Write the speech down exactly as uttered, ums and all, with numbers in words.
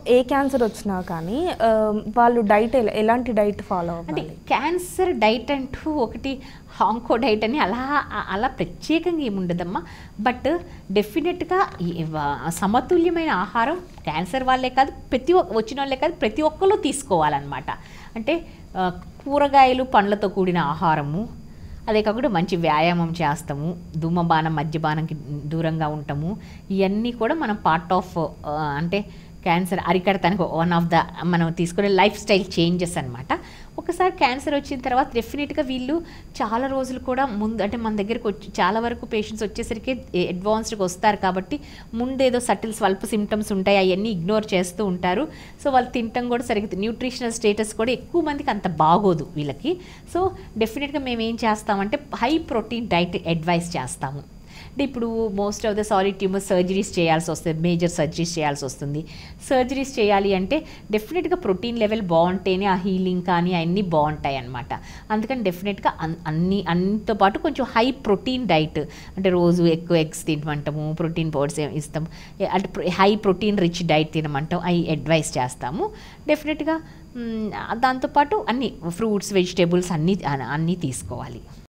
ఏ cancer వచ్చినా కానీ వాళ్ళు డైట్ ఎలాంటి డైట్ ఫాలో అంటే అవ్వాలి? క్యాన్సర్ డైట్ అంటూ ఒకటి హాంకో డైట్ అని అలా అలా ప్రత్యేకంగా ఏముండదమ్మా. బట్ డెఫినెట్గా సమతుల్యమైన ఆహారం క్యాన్సర్ వాళ్ళే కాదు, ప్రతి వచ్చిన వాళ్ళే కాదు, ప్రతి ఒక్కరు తీసుకోవాలన్నమాట. అంటే కూరగాయలు పండ్లతో కూడిన ఆహారము, అదే కాకుండా మంచి వ్యాయామం చేస్తాము, ధూమపానం మద్యపానంకి దూరంగా ఉంటాము. ఇవన్నీ కూడా మనం పార్ట్ ఆఫ్ అంటే క్యాన్సర్ అరికడతానికి వన్ ఆఫ్ ద మనం తీసుకునే లైఫ్ స్టైల్ చేంజెస్ అనమాట. ఒకసారి క్యాన్సర్ వచ్చిన తర్వాత డెఫినెట్గా వీళ్ళు చాలా రోజులు కూడా ముందు అంటే మన దగ్గరికి వచ్చి చాలా వరకు పేషెంట్స్ వచ్చేసరికి అడ్వాన్స్డ్గా వస్తారు కాబట్టి ముందేదో సటిల్ స్వల్ప సిమ్టమ్స్ ఉంటాయి, అవన్నీ ఇగ్నోర్ చేస్తూ ఉంటారు. సో వాళ్ళు తినటం కూడా సరిగ్గా న్యూట్రిషనల్ స్టేటస్ కూడా ఎక్కువ మందికి అంత బాగోదు వీళ్ళకి. సో డెఫినెట్గా మేము ఏం చేస్తామంటే హై ప్రోటీన్ డైట్ అడ్వైస్ చేస్తాము. అంటే ఇప్పుడు most of the solid tumour surgeries చేయాల్సి వస్తుంది, మేజర్ సర్జరీస్ చేయాల్సి వస్తుంది. సర్జరీస్ చేయాలి అంటే డెఫినెట్గా ప్రోటీన్ లెవెల్ బాగుంటేనే ఆ హీలింగ్ కానీ అవన్నీ బాగుంటాయి అన్నమాట. అందుకని డెఫినెట్గా అన్ని అన్నితో పాటు కొంచెం హై ప్రోటీన్ డైట్, అంటే రోజు ఎక్కువ ఎగ్స్ తినమంటాము, ప్రోటీన్ పౌడర్స్ ఇస్తాము, అంటే హై ప్రోటీన్ రిచ్ డైట్ తినమంటాం, అవి అడ్వైస్ చేస్తాము. డెఫినెట్గా దాంతోపాటు అన్ని ఫ్రూట్స్ వెజిటేబుల్స్ అన్నీ అన్నీ తీసుకోవాలి.